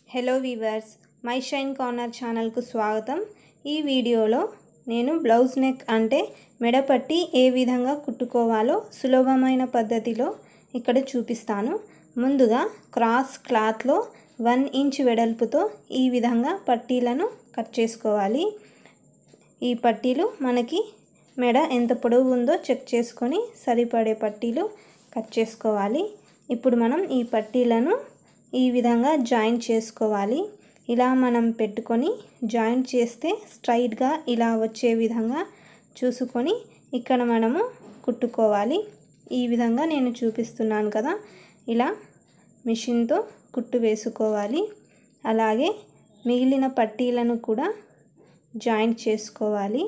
Hello viewers, my shine corner ఛానల్కు స్వాగతం. ఈ వీడియోలో నేను బ్లౌజ్ నెక్ అంటే మెడపట్టి ఏ విధంగా కుట్టుకోవాలో సులభమైన పద్ధతిలో ఇక్కడ చూపిస్తాను. ముందుగా క్రాస్ క్లాత్లో 1 ఇంచ్ వెడల్పుతో ఈ విధంగా పట్టీలను కట్ చేసుకోవాలి. ఈ పట్టీలు మనకి మెడ ఎంత పొడవు ఉందో చెక్ చేసుకొని సరిపడే పట్టీలు కట్ చేసుకోవాలి. ఇప్పుడు మనం ఈ పట్టీలను ఈ విధంగా జాయింట్ చేసుకోవాలి. ఇలా మనం పెట్టుకొని జాయింట్ చేస్తే స్ట్రైట్గా ఇలా వచ్చే విధంగా చూసుకొని ఇక్కడ మనము కుట్టుకోవాలి. ఈ విధంగా నేను చూపిస్తున్నాను కదా, ఇలా మిషన్తో కుట్టు వేసుకోవాలి. అలాగే మిగిలిన పట్టీలను కూడా జాయింట్ చేసుకోవాలి.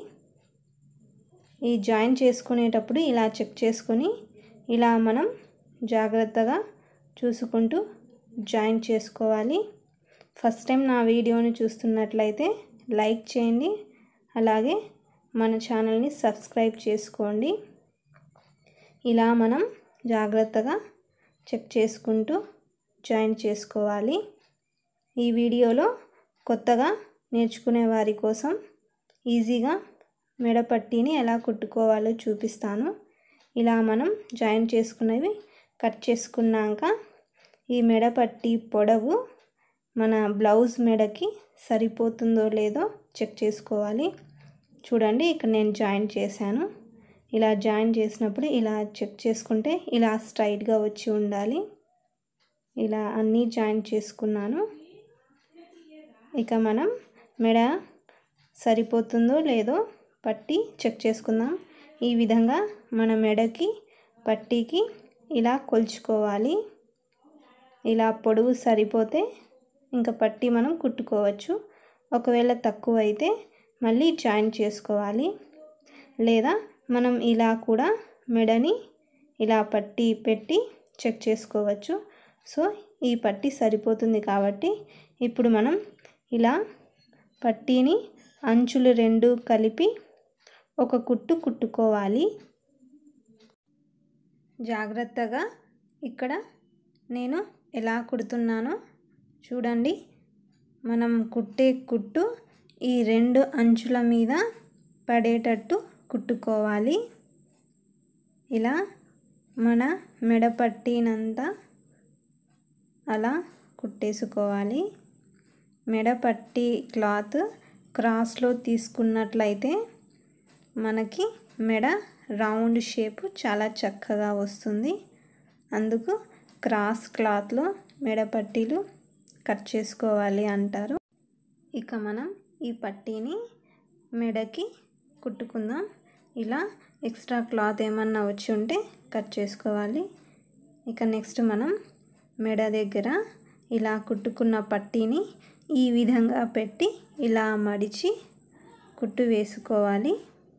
ఈ జాయింట్ చేసుకునేటప్పుడు ఇలా చెక్ చేసుకొని ఇలా మనం జాగ్రత్తగా చూసుకుంటూ జాయింట్ చేసుకోవాలి. ఫస్ట్ టైం నా వీడియోని చూస్తున్నట్లయితే లైక్ చేయండి, అలాగే మన ఛానల్ని సబ్స్క్రైబ్ చేసుకోండి. ఇలా మనం జాగ్రత్తగా చెక్ చేసుకుంటూ జాయింట్ చేసుకోవాలి. ఈ వీడియోలో కొత్తగా నేర్చుకునే వారి కోసం ఈజీగా మెడపట్టీని ఎలా కుట్టుకోవాలో చూపిస్తాను. ఇలా మనం జాయింట్ చేసుకున్నవి కట్ చేసుకున్నాక ఈ మెడపట్టి పొడవు మన బ్లౌజ్ మెడకి సరిపోతుందో లేదో చెక్ చేసుకోవాలి. చూడండి, ఇక్కడ నేను జాయింట్ చేశాను. ఇలా జాయింట్ చేసినప్పుడు ఇలా చెక్ చేసుకుంటే ఇలా స్ట్రైట్గా వచ్చి ఉండాలి. ఇలా అన్నీ జాయింట్ చేసుకున్నాను. ఇక మనం మెడ సరిపోతుందో లేదో పట్టి చెక్ చేసుకుందాం. ఈ విధంగా మన మెడకి పట్టీకి ఇలా కొలుచుకోవాలి. ఇలా పొడవు సరిపోతే ఇంకా పట్టీ మనం కుట్టుకోవచ్చు. ఒకవేళ తక్కువ అయితే మళ్ళీ జాయింట్ చేసుకోవాలి. లేదా మనం ఇలా కూడా మెడని ఇలా పట్టీ పెట్టి చెక్ చేసుకోవచ్చు. సో ఈ పట్టీ సరిపోతుంది కాబట్టి ఇప్పుడు మనం ఇలా పట్టీని అంచులు రెండు కలిపి ఒక కుట్టు కుట్టుకోవాలి. జాగ్రత్తగా ఇక్కడ నేను ఎలా కుడుతున్నానో చూడండి. మనం కుట్టే కుట్టు ఈ 2 అంచుల మీద పడేటట్టు కుట్టుకోవాలి. ఇలా మన మెడపట్టీనంతా అలా కుట్టేసుకోవాలి. మెడపట్టి క్లాత్ క్రాస్లో తీసుకున్నట్లయితే మనకి మెడ రౌండ్ షేప్ చాలా చక్కగా వస్తుంది. అందుకు క్రాస్ క్లాత్లో మెడపట్టీలు కట్ చేసుకోవాలి అంటారు. ఇక మనం ఈ పట్టీని మెడకి కుట్టుకుందాం. ఇలా ఎక్స్ట్రా క్లాత్ ఏమన్నా వచ్చి ఉంటే కట్ చేసుకోవాలి. ఇక నెక్స్ట్ మనం మెడ దగ్గర ఇలా కుట్టుకున్న పట్టీని ఈ విధంగా పెట్టి ఇలా మడిచి కుట్టు వేసుకోవాలి.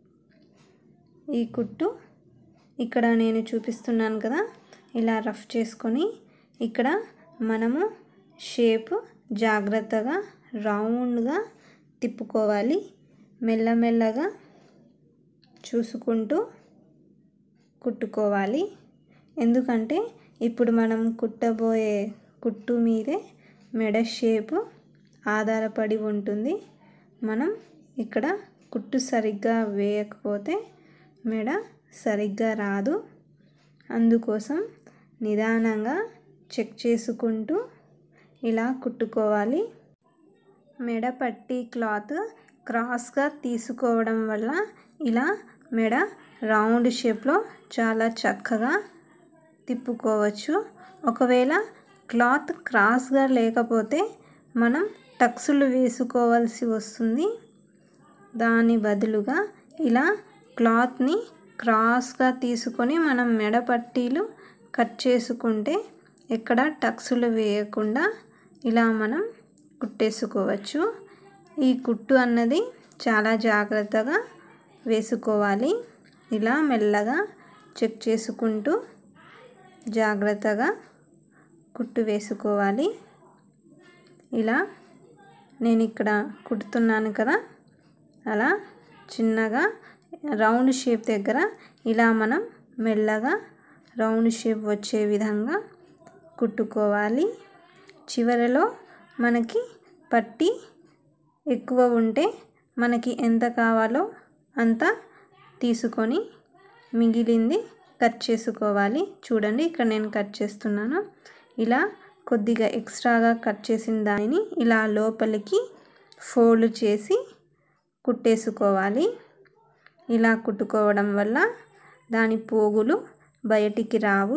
ఈ కుట్టు ఇక్కడ నేను చూపిస్తున్నాను కదా, ఇలా రఫ్ చేసుకొని ఇక్కడ మనము షేప్ జాగ్రత్తగా రౌండ్గా తిప్పుకోవాలి. మెల్లమెల్లగా చూసుకుంటూ కుట్టుకోవాలి. ఎందుకంటే ఇప్పుడు మనం కుట్టబోయే కుట్టు మీదే మెడ షేపు ఆధారపడి ఉంటుంది. మనం ఇక్కడ కుట్టు సరిగ్గా వేయకపోతే మెడ సరిగ్గా రాదు. అందుకోసం నిదానంగా చెక్ చేసుకుంటూ ఇలా కుట్టుకోవాలి. మెడ పట్టి క్లాత్ క్రాస్గా తీసుకోవడం వల్ల ఇలా మెడ రౌండ్ షేప్లో చాలా చక్కగా తిప్పుకోవచ్చు. ఒకవేళ క్లాత్ క్రాస్గా లేకపోతే మనం టక్సులు వేసుకోవాల్సి వస్తుంది. దాని బదులుగా ఇలా క్లాత్ని క్రాస్గా తీసుకొని మనం మెడ పట్టీలు కట్ చేసుకుంటే ఎక్కడ టక్సులు వేయకుండా ఇలా మనం కుట్టేసుకోవచ్చు. ఈ కుట్టు అన్నది చాలా జాగ్రత్తగా వేసుకోవాలి. ఇలా మెల్లగా చెక్ చేసుకుంటూ జాగ్రత్తగా కుట్టు వేసుకోవాలి. ఇలా నేను ఇక్కడ కుడుతున్నాను కదా, అలా చిన్నగా రౌండ్ షేప్ దగ్గర ఇలా మనం మెల్లగా రౌండ్ షేప్ వచ్చే విధంగా కుట్టుకోవాలి. చివరలో మనకి పట్టి ఎక్కువ ఉంటే మనకి ఎంత కావాలో అంత తీసుకొని మిగిలింది కట్ చేసుకోవాలి. చూడండి ఇక్కడ నేను కట్ చేస్తున్నాను. ఇలా కొద్దిగా ఎక్స్ట్రాగా కట్ చేసిన దానిని ఇలా లోపలికి ఫోల్డ్ చేసి కుట్టేసుకోవాలి. ఇలా కుట్టుకోవడం వల్ల దాని పోగులు బయటికి రావు.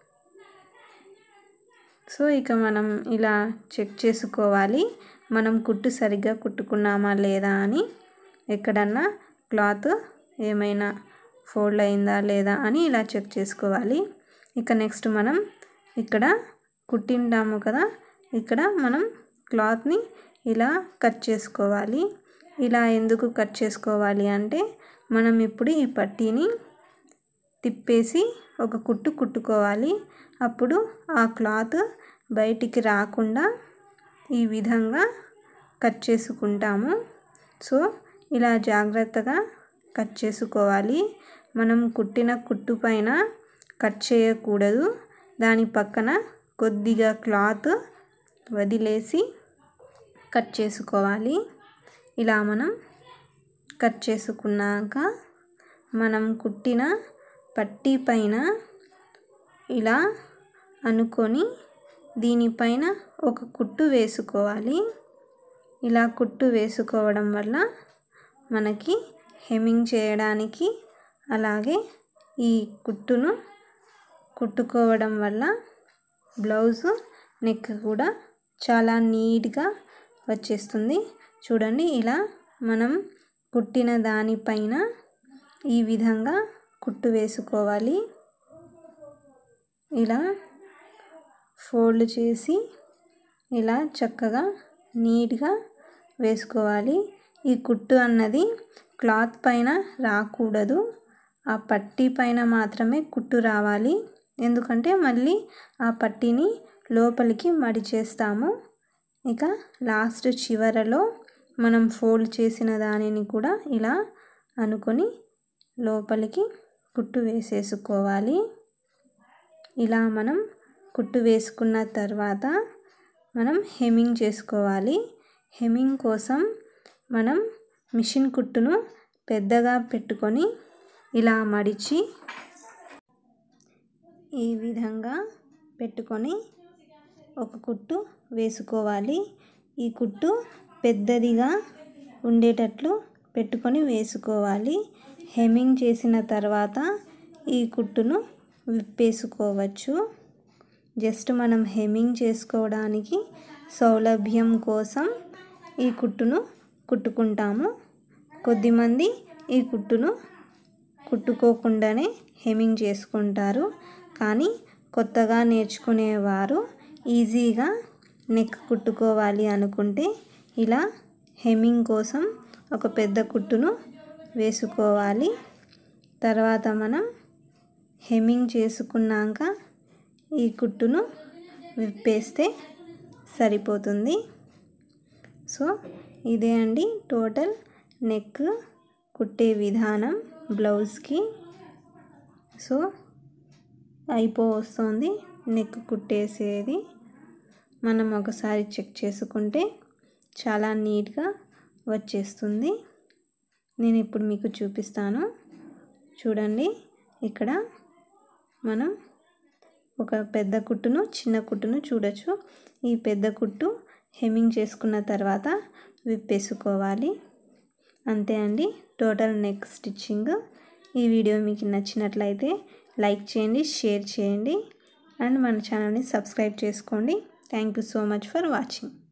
సో ఇక మనం ఇలా చెక్ చేసుకోవాలి, మనం కుట్టు సరిగ్గా కుట్టుకున్నామా లేదా అని. ఎక్కడన్నా క్లాత్ ఏమైనా ఫోల్డ్ అయిందా లేదా అని ఇలా చెక్ చేసుకోవాలి. ఇక నెక్స్ట్ మనం ఇక్కడ కుట్టింటాము కదా, ఇక్కడ మనం క్లాత్ని ఇలా కట్ చేసుకోవాలి. ఇలా ఎందుకు కట్ చేసుకోవాలి అంటే మనం ఇప్పుడు ఈ పట్టీని తిప్పేసి ఒక కుట్టు కుట్టుకోవాలి. అప్పుడు ఆ క్లాత్ బయటికి రాకుండా ఈ విధంగా కట్ చేసుకుంటాము. సో ఇలా జాగ్రత్తగా కట్ చేసుకోవాలి. మనం కుట్టిన కుట్టు పైన కట్ చేయకూడదు. దాని పక్కన కొద్దిగా క్లాత్ వదిలేసి కట్ చేసుకోవాలి. ఇలా మనం కట్ చేసుకున్నాక మనం కుట్టిన పట్టీ పైన ఇలా అనుకొని దీనిపైన ఒక కుట్టు వేసుకోవాలి. ఇలా కుట్టు వేసుకోవడం వల్ల మనకి హెమ్మింగ్ చేయడానికి, అలాగే ఈ కుట్టును కుట్టుకోవడం వల్ల బ్లౌజు నెక్ కూడా చాలా నీట్గా వచ్చేస్తుంది. చూడండి ఇలా మనం కుట్టిన దానిపైన ఈ విధంగా కుట్టు వేసుకోవాలి. ఇలా ఫోల్డ్ చేసి ఇలా చక్కగా నీట్గా వేసుకోవాలి. ఈ కుట్టు అన్నది క్లాత్ పైన రాకూడదు, ఆ పట్టీ పైన మాత్రమే కుట్టు రావాలి. ఎందుకంటే మళ్ళీ ఆ పట్టీని లోపలికి మడిచేస్తాము. ఇక లాస్ట్ చివరలో మనం ఫోల్డ్ చేసిన దానిని కూడా ఇలా అనుకొని లోపలికి కుట్టు వేసేసుకోవాలి. ఇలా మనం కుట్టు వేసుకున్న తర్వాత మనం హెమ్మింగ్ చేసుకోవాలి. హెమ్మింగ్ కోసం మనం మిషన్ కుట్టును పెద్దగా పెట్టుకొని ఇలా మడిచి ఈ విధంగా పెట్టుకొని ఒక కుట్టు వేసుకోవాలి. ఈ కుట్టు పెద్దదిగా ఉండేటట్లు పెట్టుకొని వేసుకోవాలి. హెమ్మింగ్ చేసిన తర్వాత ఈ కుట్టును విప్పేసుకోవచ్చు. జస్ట్ మనం హెమ్మింగ్ చేసుకోవడానికి సౌలభ్యం కోసం ఈ కుట్టును కుట్టుకుంటాము. కొద్దిమంది ఈ కుట్టును కుట్టుకోకుండానే హెమ్మింగ్ చేసుకుంటారు. కానీ కొత్తగా నేర్చుకునేవారు ఈజీగా నెక్ కుట్టుకోవాలి అనుకుంటే ఇలా హెమ్మింగ్ కోసం ఒక పెద్ద కుట్టును వేసుకోవాలి. తర్వాత మనం హెమ్మింగ్ చేసుకున్నాక ఈ కుట్టును విప్పేస్తే సరిపోతుంది. సో ఇదే అండి టోటల్ నెక్ కుట్టే విధానం బ్లౌజ్కి. సో అయిపోతుంది నెక్ కుట్టేసేది. మనం ఒకసారి చెక్ చేసుకుంటే చాలా నీట్గా వచ్చేస్తుంది. నేను ఇప్పుడు మీకు చూపిస్తాను. చూడండి ఇక్కడ మనం ఒక పెద్ద కుట్టును చిన్న కుట్టును చూడొచ్చు. ఈ పెద్ద కుట్టు హెమ్మింగ్ చేసుకున్న తర్వాత విప్పేసుకోవాలి. అంతే అండి టోటల్ నెక్ స్టిచ్చింగ్. ఈ వీడియో మీకు నచ్చినట్లయితే లైక్ చేయండి, షేర్ చేయండి అండ్ మన ఛానల్ని సబ్స్క్రైబ్ చేసుకోండి. Thank you so much for watching.